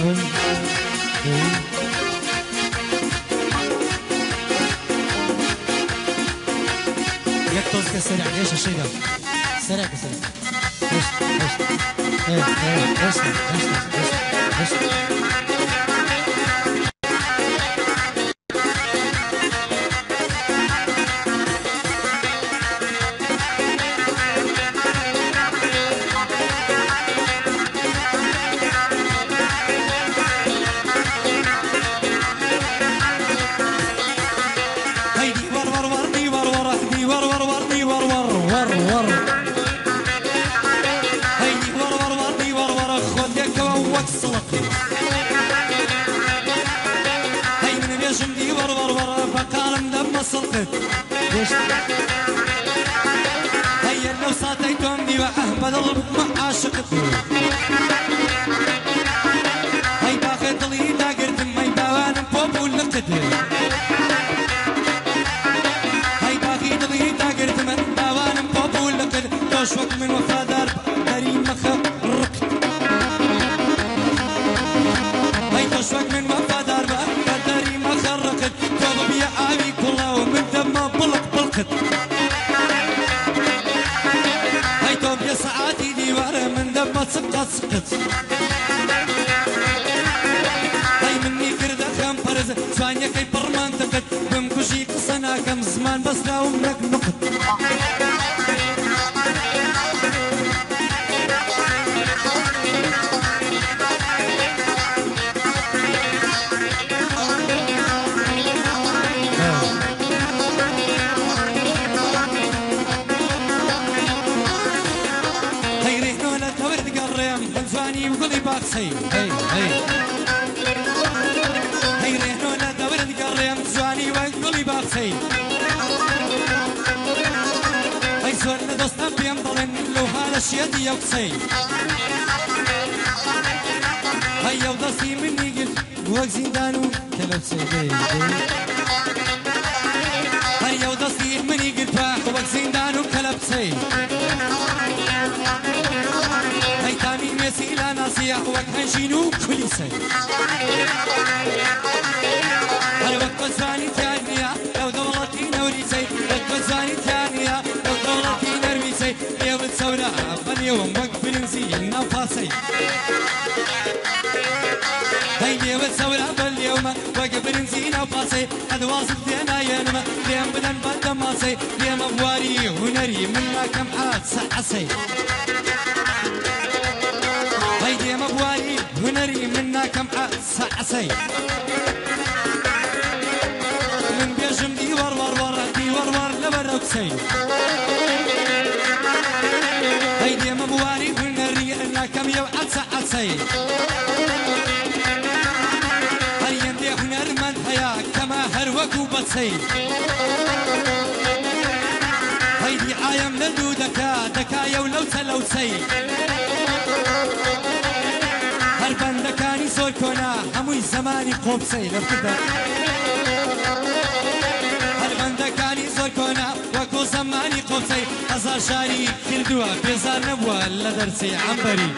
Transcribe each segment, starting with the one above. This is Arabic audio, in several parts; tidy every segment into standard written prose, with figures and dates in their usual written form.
يكتوز كسرع ليش الشيء ده سرع كسرع ايش ايه ايه ايش هيا لو صاتيتم دي وأحمد الله ما عاشقت هاي باخي ضلي داقرت ماي باوان بوب ولقت هاي باخي ضلي داقرت من باوان بوب ولقت دوش وقت من وفا دار داري مخرقت هاي دوش وقت من وفا دار داري مخرقت توب بيا آبي كله ومن دم بلق بلقت هاي توب يا ساعاتي ديوار من دم سقط سقط هاي مني كرد خام فرز سوانيا كي برمان تقت بمكشي قصنا كم زمان بس لا ومنك نقط هي هي ريحونا دورة قريم زواني وقلي باقسي هي زورنا دوستان بيم ضلن لو هذا الشيء يوكسي هي ودستي مني قلت وقت زندانو كلبسي هي ودستي مني قلت وقت زندانو كلبسي هاي تامي مسيلا ناسيا وكهنشينو كليسي هاي وقت زاني تانية لو دولتي نوريسي وقت زاني تانية لو دولتي نرميسي يوم الثورة فاليوم وقت بنزي نفاسي هاي يوم الثورة فاليوم وقت بنزي نفاسي هذا واصل دينا ينما ليم بدن بدماسي ليم أبواري هنري منا كم عاد سعسي هيدي مبواري هنري منا كم سعسي من بيجم دي ور لبروكسي هيدي مبواري هنري منا كم يوعد سعسي هريم دي هنر من حياة كما هروكو بسي هيدي عايم لدو دكا يولو تلوسي هر بندكاني زور كونا هموي زماني قوبسي لفتدا هر بندكاني زور كونا وكو زماني قوبسي هزار شاري كردوا بيزار نبوا لدرسي عنبري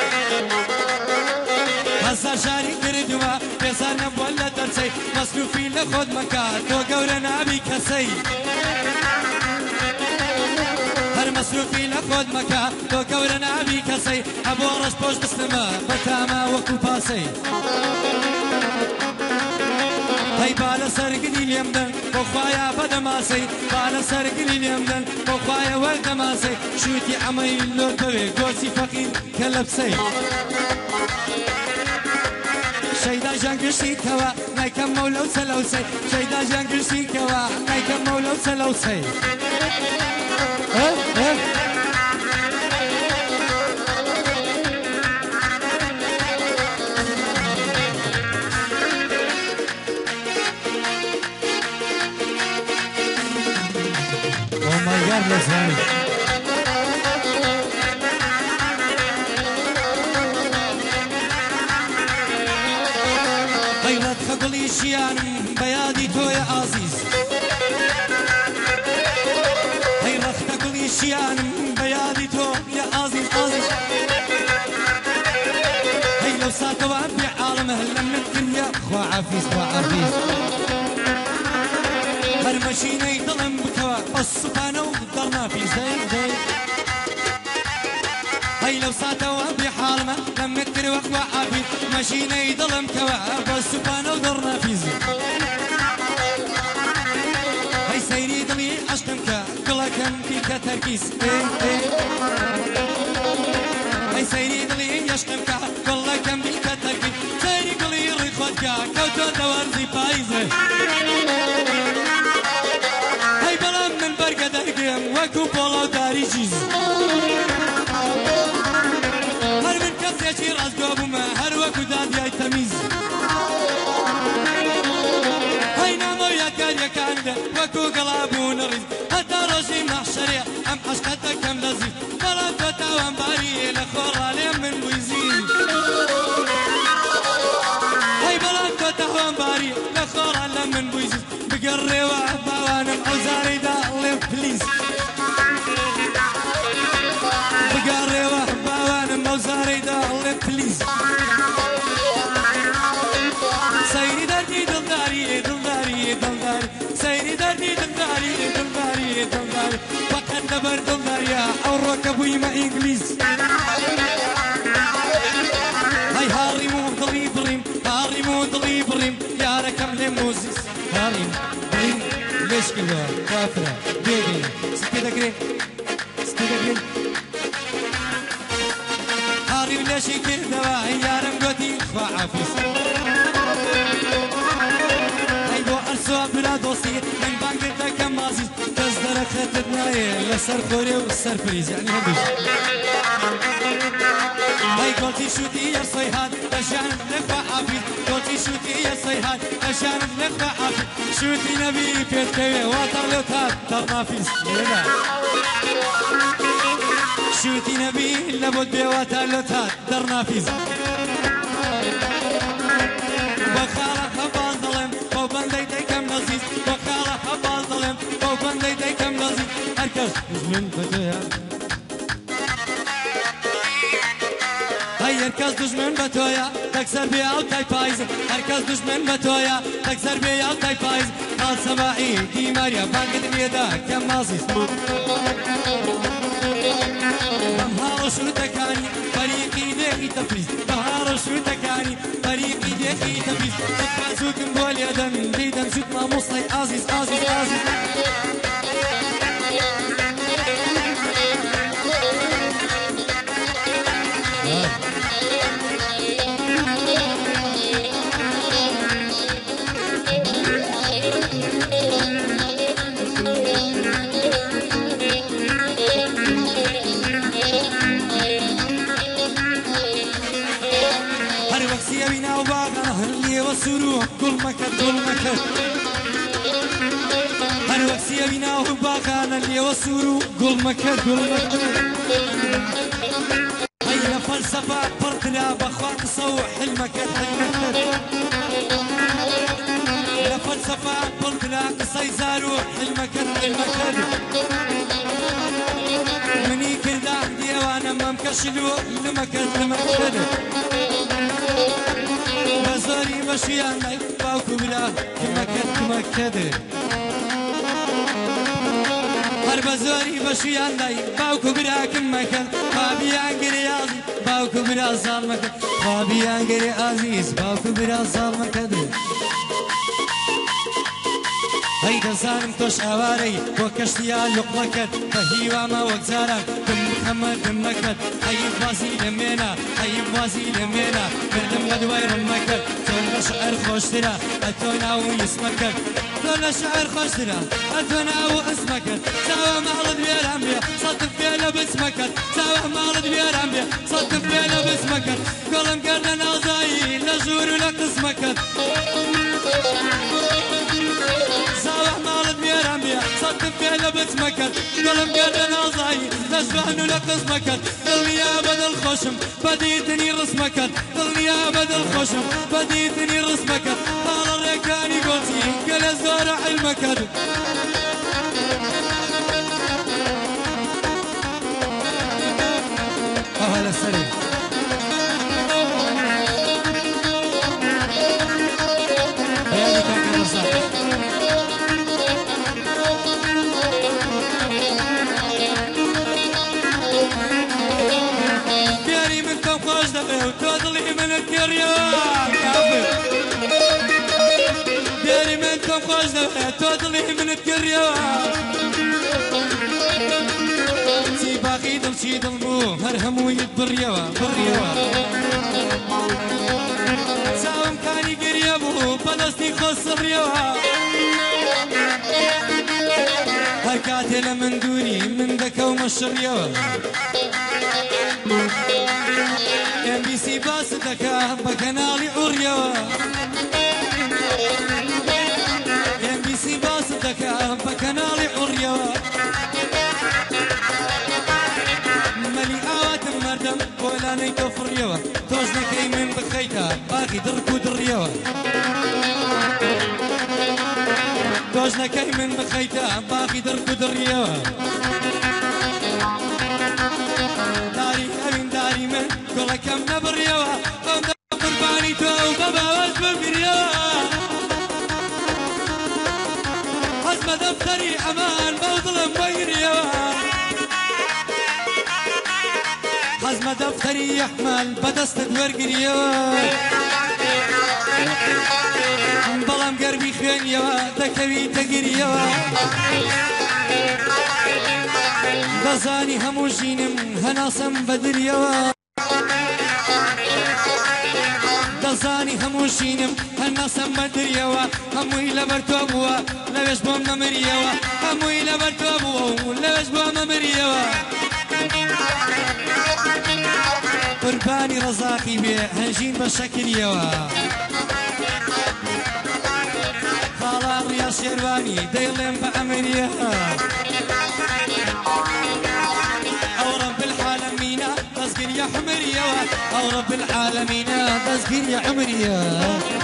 هزار شاري كردوا بيزار نبوا لدرسي مصروفي لخود مكان تو قورنا بي كسي هر مصروفي لخود مكا تو كورنا بي كسي ابو رش بوش بسلمه بتاما وكو باسي هاي بالا سرقني اليمدن بخوايا بدماسي بالا سرقني اليمدن بخوايا والدماسي شوتي عمي اللور بوي قوسي فقير كلبسي شيدا جانقشي كوا نايكم مولو سلوسي شيدا جانقشي كوا نايكم مولو سلوسي Oh my God, let's run. غيرت خقلي شيان بيادي تو يا عزيز غيرت خقلي شيان بيادي تو يا عزيز هي لو ساتوا بيعال مهلا من الدنيا خوا عفيز خوا عفيز هرمشيني ظلم بكوا السبحانه وقدرنا في زي هاي لو ساتوا بحالنا لم نكر وقوا عفيز مشيني ظلم كوا السبحانه وقدرنا في زي هاي سيري ضلي عشقك قلقا فيك تركيز هاي سيري ضلي يشقك قلقا فيك تركيز سيري قلي رخوتك كوتو دوارزي فايزه هاي بلام من برقة درقم وكو بولو داري جيز هر من كس يشي راس قوبما هر وكو داد ياي تميز هاي نامو يكاد يكاد وكو قلابون الرز حتى روشي محشرية ام عشقتك كم لذيذ بلام فتاوان باري لخورا ليم من بويزين هاي بلام فتاوان باري لخورا ليم من بويزين بقري وعباوانم عزاري دالي بليز بقري وعباوانم عزاري دالي بليز سيري دردي دلداري دلداري دلداري سيري دردي دلداري دلداري دلداري فقط دبر دلداريا او ركبوي ما انجليز هاي هاري مو ضلي بريم هاري مو ضلي بريم يا ركب لموزيس هاريم بريم ليش كلها كافرة بيبي ستي دقري ستي دقري هاري ليش كذا يارم قدي خوا عفيس هاي دو أرسوا بلا دوسي من بانكتك مازيز تصدر خطتنا لسر خوري وسر فريز يعني هدوش هاي قلتي شوتي يا صيحات عشان نخوا عفيس قلتي شوتي يا صيحات عشان نخوا عفيس شوتي نبي بيتكوي واتر لو تات ترنا فيس شوتي نبي لابد بيواتر لو تات درنا فيس بخالة خباز ظلم وبندي ديكم لذيذ بخالة خباز ظلم وبندي ديكم لذيذ هركز من فتويا هاي هركز دشمن بتويا تكسر بيا وتاي بايز هركز دشمن بتويا تكسر بيا وتاي بايز قال سباعي دي ماريا بانك دنيا كم مازيز بهار شو تكاني فريقي ديكي تفريز بهار شو تكاني فريقي ديكي تفريز تتفازوك مبول يا دم ديدم شوت ما مصلي عزيز عزيز عزيز سيبينا وباغنا اللي وسروه كل مكان هر وقت سيبينا وباغنا اللي وسروه كل مكان هي فلسفة فرقنا بخواق صوح المكان يا فلسفة فرقنا قصي زاروح المكان مني كردا ديوانا ممكشلو المكان بزاري مشيان لاي باوكو بلا كما كده هر بزاري مشيان لاي باوكو بلا كما كده بابي انجري عزيز باوكو بلا ظالمك بابي انجري عزيز باوكو بلا ظالمك هيدا زانم توش اواري وكشتيا لقمكت فهيوا ما وكزارك دم محمد دمكت هيب وازي لمينا هيب وازي لمينا بردم غدوي رمكت تون شعر خوشترا اتونا ويسمكت تون شعر خوشترا اتونا واسمكت سوا مالد بيرامبيا صدف بيلا باسمكت سوا مالد بيرامبيا صدف بيلا باسمكت قلم قرنا نازاي لجور لقسمكت سوا مالد بيرامبيا صدف بيلا باسمكت قلم قرنا نازاي لجبان لقسمكت ظلني يا بدل خشم بديتني رسمكت ظلني يا بدل خشم بديتني رسمكت طال الركاني قلتي كل الزرع المكت هلا السريع الكريا كافر داري منكم خوش تودلي من الكريا سي باقي دلشي ظلمو هرهم ويتبريوا بريوا ساوم كاني قريبو بلستي خص ريوا هكاتل من دوني من ذكا ومشريوا ام بي سي باس ذكا بكنالي عريوا ام بي سي باس ذكا بكنالي عريوا ملي اوات مردم ولا نيتو فريوا توزنا كي من بخيتا باقي دركو دريوا توزنا كي من بخيتا باقي دركو دريوا داري امين داري من كل كم نبريوا قوم قرباني تو بابا واسم بريوا حزم دفتري امان بوظلم ويريوا حزم دفتري يحمل بدست ورقريوا بلام قربي خينيوا تكوي تقريوا دزاني همو جينم هناسم بدريوا دزاني همو جينم هناسم بدريوا همو إلا برتوبوا لوش بوم نمريوا همو إلا برتوبوا لوش بوم نمريوا قرباني رزاقي بيه هنجين بشكريوا خالا ريا شيرواني ديلم بأمريا أو رب العالمين تذكر يا حمريا أو رب العالمين تذكر يا حمريا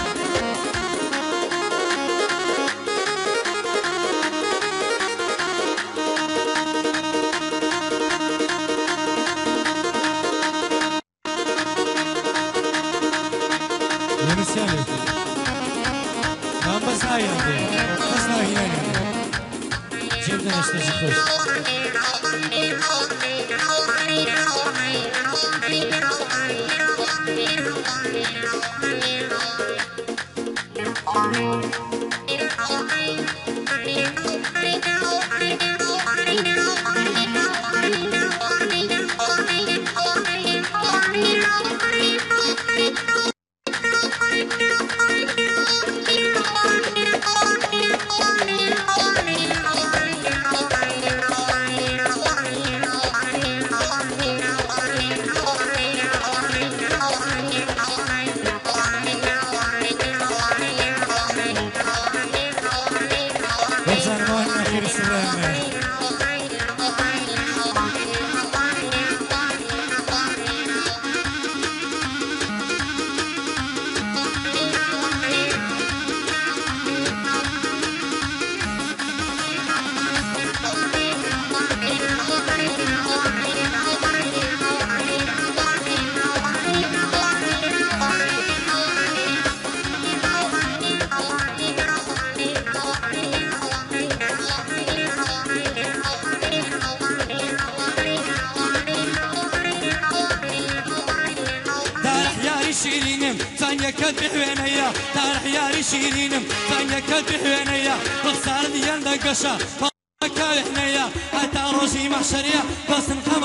بس هاي بس هاي يعني جبنا نشتغل خوش شيرينم ثانية كدح وينيا تارح ياري شيرينم ثانية كدح وينيا وخسار ديال دقشة فكا وحنيا حتى روجي محشريا بس نخم